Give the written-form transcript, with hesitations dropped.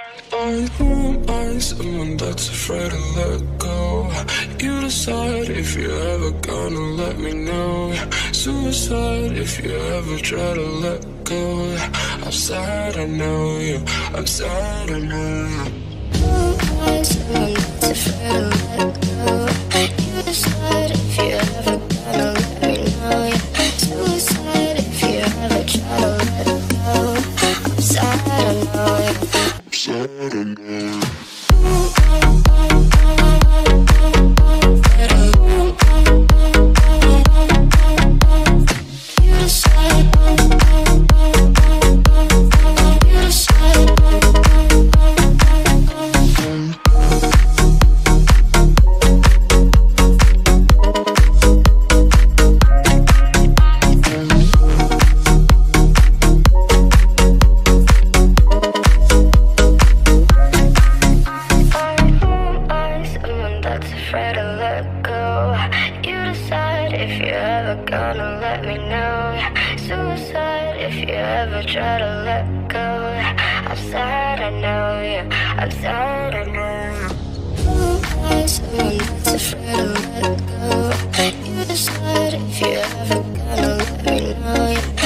Who am I? Someone that's afraid to let go. You decide if you're ever gonna let me know. Suicide if you ever try to let go. I'm sad, I know you. I'm sad, I know you. Who am I? Someone that's afraid to let go. You decide if you're ever gonna let me know. Suicide if you ever try to let go. I'm sad, I know you. I'm sad, I know you. Afraid to let go. You decide if you're ever gonna let me know. Suicide if you ever try to let go. I'm sad, I know you. I'm sad, I know you. Who am I? Someone that's afraid to let go. You decide if you're ever gonna let me know.